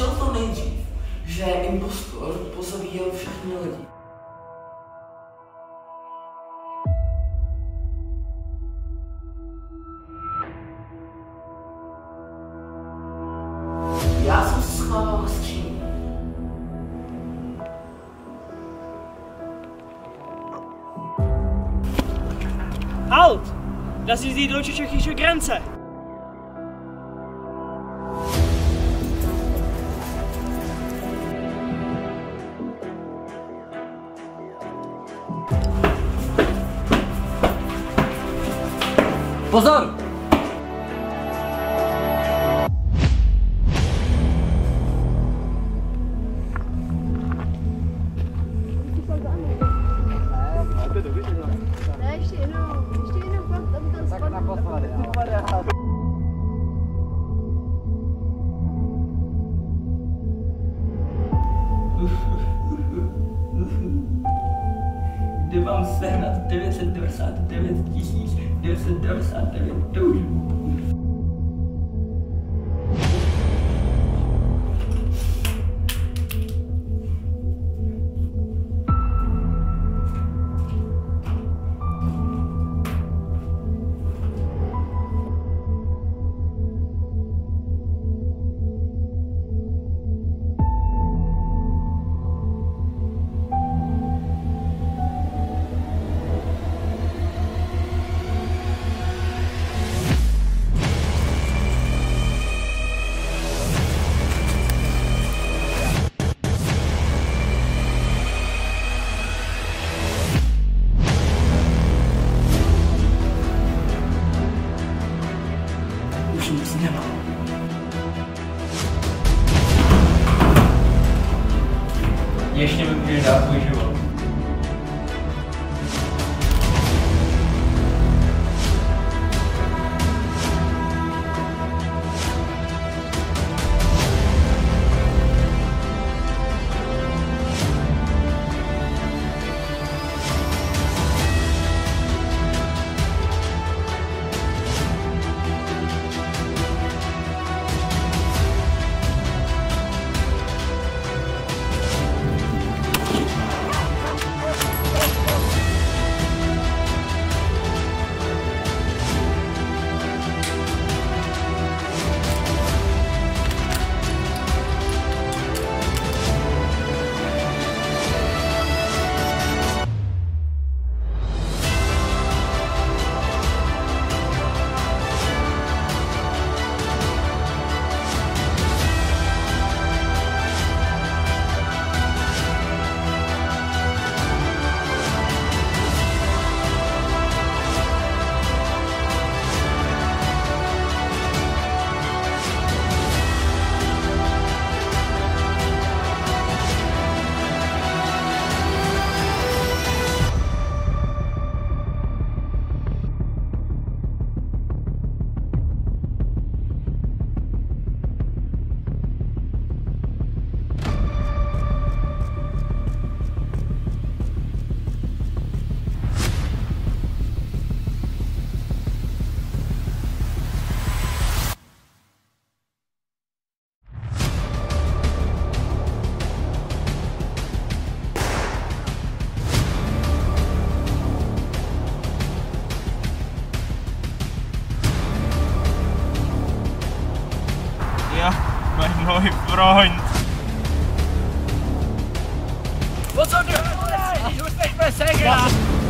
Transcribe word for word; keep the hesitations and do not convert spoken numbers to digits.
Šel to nejdřív, že impostor pozabíjel všechny lidi. Já jsem se schovával v skříni. Halt! Das ist die deutsche-tschechische Grenze! Pozor! Ne, ještě jenom, ještě jenom fakt, aby tam spadl. Tak naposledy, Kde mám sehnat devět set devadesát devět tisíc devět set devadesát devět toužů? Už nic nemám. Ještě mi můžeš dát svůj život. Ja, mein neuer Freund. Pozor, ich muss nicht mehr sagen!